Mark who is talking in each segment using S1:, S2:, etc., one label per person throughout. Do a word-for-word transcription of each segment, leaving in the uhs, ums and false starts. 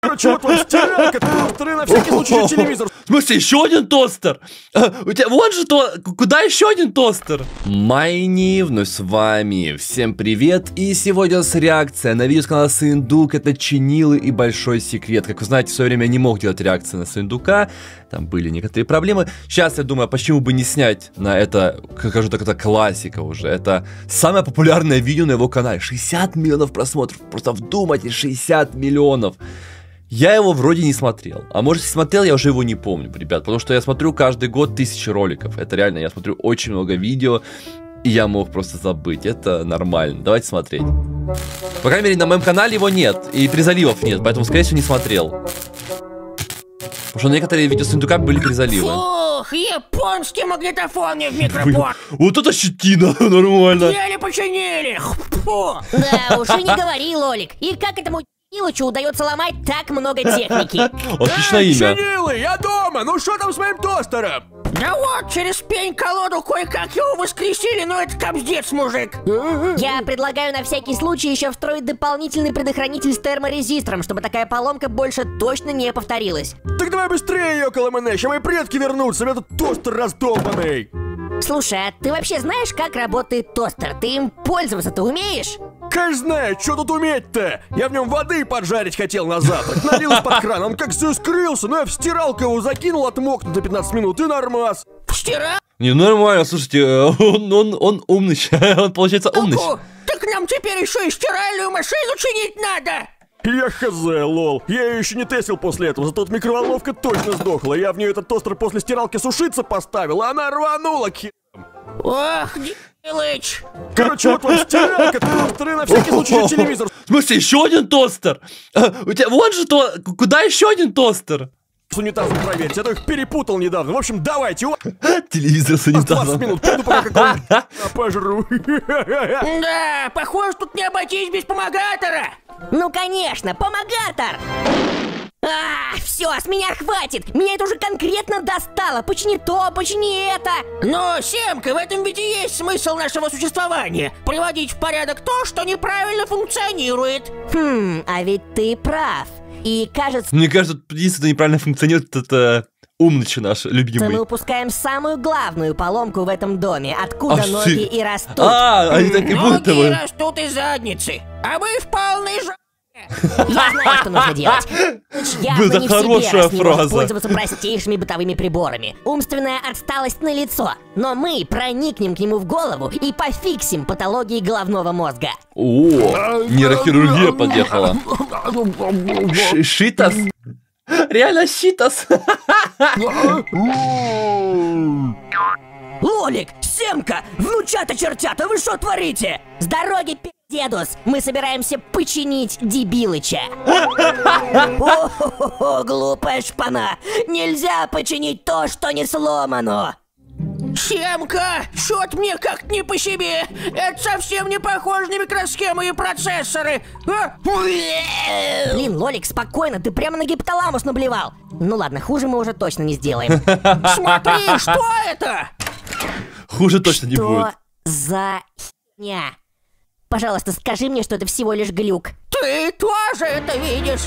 S1: Короче, вот вам стиралка, тостеры, на всякий случай телевизор.
S2: В смысле, еще один тостер? А, у тебя, вон же то, куда еще один тостер? Майни, вновь с вами. Всем привет. И сегодня у нас реакция на видео с канала Сындук. Это чинилы и большой секрет. Как вы знаете, в свое время я не мог делать реакции на Сындука. Там были некоторые проблемы. Сейчас я думаю, почему бы не снять на это, как скажу так, это классика уже. Это самое популярное видео на его канале. шестьдесят миллионов просмотров. Просто вдумайтесь, шестьдесят миллионов. Я его вроде не смотрел. А может, если смотрел, я уже его не помню, ребят. Потому что я смотрю каждый год тысячи роликов. Это реально, я смотрю очень много видео. И я мог просто забыть. Это нормально. Давайте смотреть. По крайней мере, на моем канале его нет. И призаливов нет. Поэтому, скорее всего, не смотрел. Потому что некоторые видео с Сындука были призаливы.
S3: Фух, японский магнитофон не в микрофон.
S2: Вот это щетина, нормально.
S3: Еле починили. Фу.
S4: Да уж и не говори, Лолик. И как этому Чинилычу удается ломать так много техники?
S2: Отличное
S1: Эй,
S2: имя.
S1: Чинилы, я дома. Ну что там с моим тостером?
S3: Да вот, через пень-колоду кое-как его воскресили, но это капздец, мужик.
S4: Я предлагаю на всякий случай еще встроить дополнительный предохранитель с терморезистором, чтобы такая поломка больше точно не повторилась.
S1: Так давай быстрее, Йокола Мэне, ща мои предки вернутся, у меня тут тостер раздолбанный.
S4: Слушай, а ты вообще знаешь, как работает тостер? Ты им пользоваться-то умеешь?
S1: Конечно знаю, что тут уметь-то? Я в нем воды поджарить хотел на завтрак. Налил из-под крана, он как заискрился, но я в стиралку его закинул, отмокнуть на пятнадцать минут и нормас.
S3: Вчера?
S2: Не, нормально, слушайте, он, он, он умный, он получается умный.
S3: Так нам теперь еще и стиральную машину чинить надо.
S1: Я хз, лол. Я ее еще не тестил после этого, зато тут микроволновка точно сдохла. Я в нее этот тостер после стиралки сушиться поставил, а она рванула к херам.
S3: Ох, Дилыч.
S1: Короче, вот вам стиралка, тостеры, на всякий случай телевизор.
S2: В смысле, еще один тостер? А, у тебя, вон же то, куда еще один тостер?
S1: С унитазом проверить, я то их перепутал недавно. В общем, давайте.
S2: Телевизор с унитазом.
S1: двадцать минут, пойду пока какого-нибудь пожру.
S3: Да, похоже, тут не обойтись без помогатора.
S4: Ну конечно, помогатор! А, все, с меня хватит! Меня это уже конкретно достало! Почини то, почини это!
S3: Но, Семка, в этом виде есть смысл нашего существования. Приводить в порядок то, что неправильно функционирует.
S4: Хм, а ведь ты прав. И кажется,
S2: Мне кажется, единственное неправильно функционирует, это умнича наш любимый.
S4: мы упускаем самую главную поломку в этом доме. Откуда
S2: А
S4: ноги
S2: ты-
S4: и растут.
S2: А, они так и будут
S3: Ноги
S2: его.
S3: растут из задницы, а вы в полной ж...
S4: Я знаю, что нужно делать. Явно
S2: Это
S4: не в себе,
S2: хорошая
S4: раз не может
S2: фраза.
S4: пользоваться простейшими бытовыми приборами. Умственная отсталость на лицо. Но мы проникнем к нему в голову и пофиксим патологии головного мозга.
S2: О, нейрохирургия подъехала. Ш- Шитас? Реально Шитас?
S4: Лолик, Семка, внучата-чертята, вы что творите? С дороги, пи***дедус, мы собираемся починить Дебилыча. О-хо-хо-хо, глупая шпана, нельзя починить то, что не сломано.
S3: Семка, чё-то мне как-то не по себе. Это совсем не похоже на микросхемы и процессоры. А?
S4: Блин, Лолик, спокойно, ты прямо на гипоталамус наблевал. Ну ладно, хуже мы уже точно не сделаем.
S3: Смотри, что это?
S2: Хуже точно не
S4: Что
S2: будет.
S4: за херня? Пожалуйста, скажи мне, что это всего лишь глюк.
S3: Ты тоже это видишь?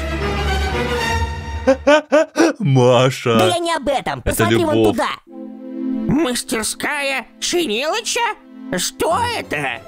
S4: Да
S2: Маша.
S4: я не об этом.
S2: Это
S4: Посмотри вон
S2: любовь.
S4: туда.
S3: Мастерская Чинилыча? Что это?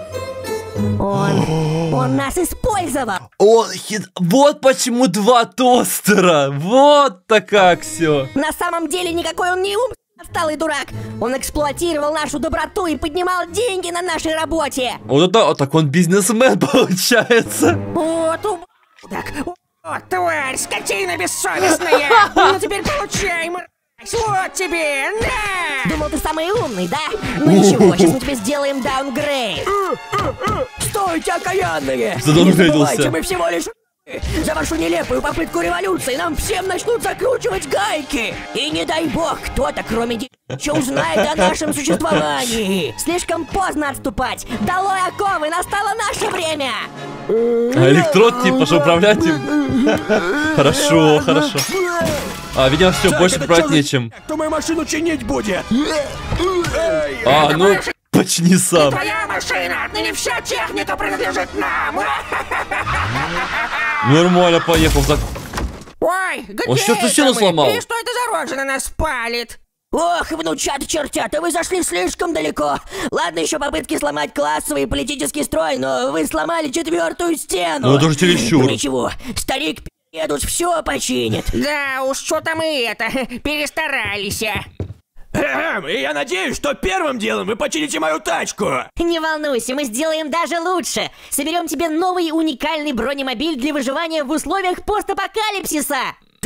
S4: Он, он нас использовал.
S2: Он хит... Вот почему два тостера. Вот-то как все.
S4: На самом деле никакой он не ум, отсталый дурак. Он эксплуатировал нашу доброту и поднимал деньги на нашей работе.
S2: Вот это, вот так он бизнесмен получается.
S3: Вот ублюдок. Вот тварь, скотина бессовестная. Ну теперь получай, мразь. Вот тебе, на!
S4: Думал, ты самый умный, да? Ну ничего, сейчас мы тебе сделаем даунгрейд. Стойте, окаянные!
S2: Задаунгрейдился.
S4: Не забывайте, мы всего лишь... За вашу нелепую попытку революции нам всем начнут закручивать гайки! И не дай бог, кто-то, кроме Дича, узнает о нашем существовании! Слишком поздно отступать! Долой оковы, настало наше время!
S2: А электрод типа, что управлять им? Хорошо, хорошо. А, видимо, все,
S1: Так,
S2: больше
S1: это
S2: брать
S1: чё за
S2: нечем.
S1: Кто мою машину чинить будет?
S2: А, ну, почини сам.
S3: Твоя машина! Отныне вся техника принадлежит нам!
S2: Нормально, поехал. За...
S3: Ой, где
S2: Он что-то
S3: это
S2: стену
S3: мы?
S2: сломал.
S3: И что это за рожа на нас палит?
S4: Ох, внучата-чертята, вы зашли слишком далеко. Ладно, еще попытки сломать классовый и политический строй, но вы сломали четвертую стену.
S2: Ну, это же чересчур.
S4: Ну, ничего, старик пи***дус все починит.
S3: Да уж, что-то мы это, перестарались.
S1: Эм, и я надеюсь, что первым делом вы почините мою тачку.
S5: Не волнуйся, мы сделаем даже лучше. Соберем тебе новый уникальный бронемобиль для выживания в условиях постапокалипсиса.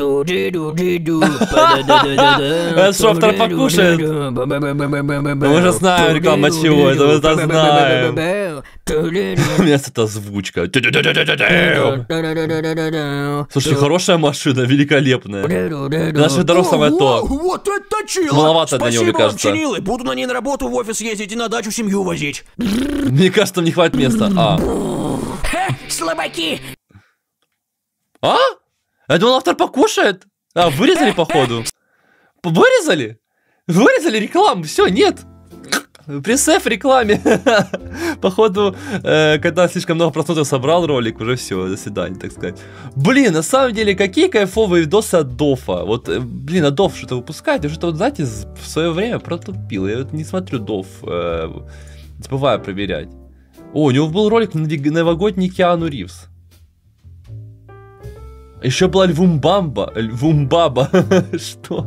S2: Это что, автор покушает? Мы уже знаем, реклама чего, это мы это знаем. У меня это звучка. Слушай, хорошая машина, великолепная. Наших дорог самое то.
S1: Вот это точило.
S2: Маловато для него, мне кажется.
S1: Чинилы. Буду на ней на работу в офис ездить и на дачу семью возить.
S2: Мне кажется, там не хватит места. А?
S3: Ха, слабаки.
S2: А? Я думал, автор покушает. А, вырезали, походу. Вырезали? Вырезали рекламу. Все, нет. Пресс-эф рекламе. Походу, э, когда слишком много просмотров собрал ролик, уже все, до свидания, так сказать. Блин, на самом деле, какие кайфовые видосы от Дофа. Вот, э, блин, а Доф что-то выпускает. Я что-то, вот, знаете, в свое время протупил. Я вот не смотрю Доф. Э, забываю проверять. О, у него был ролик новогодний Киану Ривз. Еще была Львумбамба. Львумбаба. Что?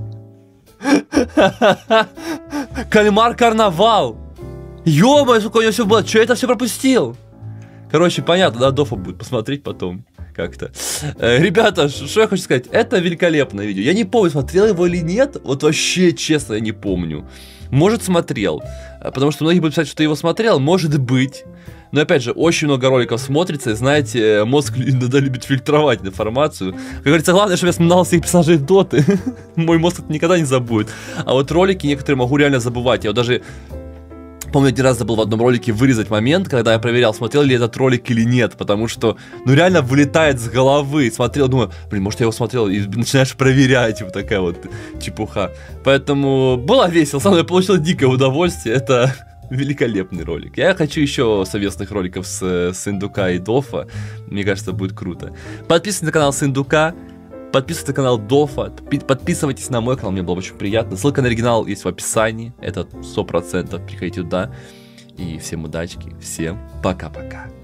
S2: Кальмар Карнавал. Ё-моё, сколько у него все было. Че я это все пропустил? Короче, понятно, да, Дофа будет посмотреть потом. Как-то. Э, ребята, что я хочу сказать? Это великолепное видео. Я не помню, смотрел его или нет. Вот вообще, честно, я не помню. Может, смотрел. Потому что многие будут писать, что я его смотрел. Может быть. Но опять же, очень много роликов смотрится, и знаете, мозг иногда любит фильтровать информацию. Как говорится, главное, чтобы я вспоминал всех персонажей Доты. Мой мозг это никогда не забудет. А вот ролики некоторые могу реально забывать. Я вот даже, помню, один раз забыл в одном ролике вырезать момент, когда я проверял, смотрел ли этот ролик или нет. Потому что, ну реально вылетает с головы. Смотрел, думаю, блин, может я его смотрел, и начинаешь проверять. Вот такая вот чепуха. Поэтому было весело, сам я получил дикое удовольствие. Это... великолепный ролик. Я хочу еще совместных роликов с, с Индука и Дофа. Мне кажется, будет круто. Подписывайтесь на канал с Индука. Подписывайтесь на канал Дофа. Подписывайтесь на мой канал, мне было очень приятно. Ссылка на оригинал есть в описании. Это сто процентов. Приходите туда. И всем удачки. Всем пока-пока.